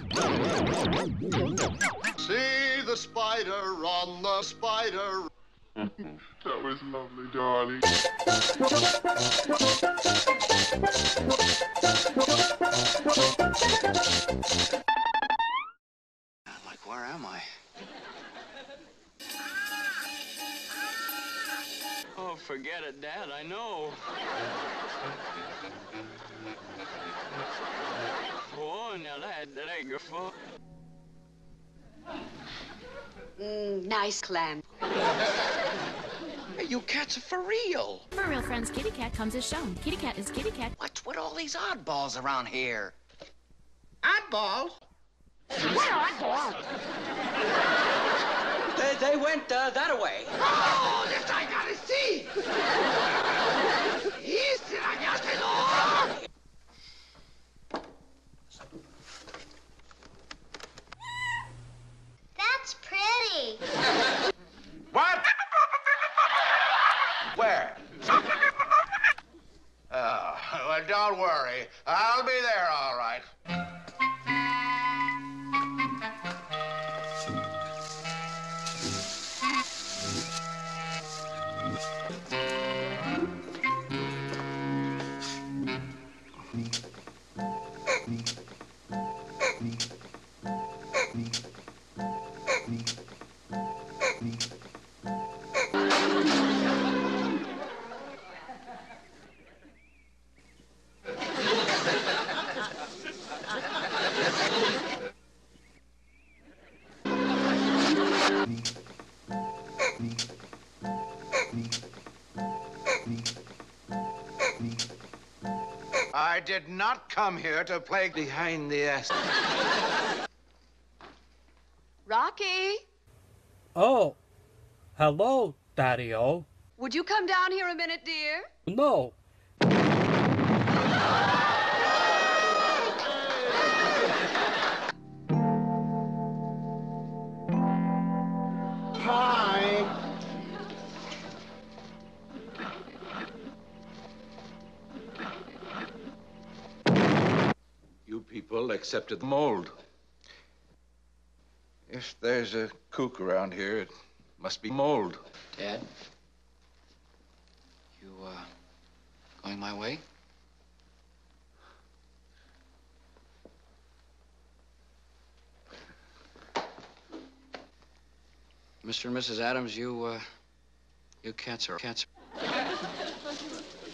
See the spider on the spider. That was lovely, darling. Like, where am I? Oh, forget it, Dad, I know. Oh, now that ain't your fault. Nice clam. Hey, you cats are for real. For Real Friends Kitty Cat comes as shown. Kitty Cat is Kitty Cat. What's with all these oddballs around here? Oddball? What oddball? They went that way. Oh, this I gotta see! That's pretty. What? Where? Oh, well, don't worry. I'll be there, all right. I did not come here to play behind the ass. Rocky, Oh, hello, Daddy-O. would you come down here a minute, dear? No. Hi. You people accepted the mold. If there's a kook around here, it must be mold. Dad? You, going my way? Mr. and Mrs. Addams, you cats are cats.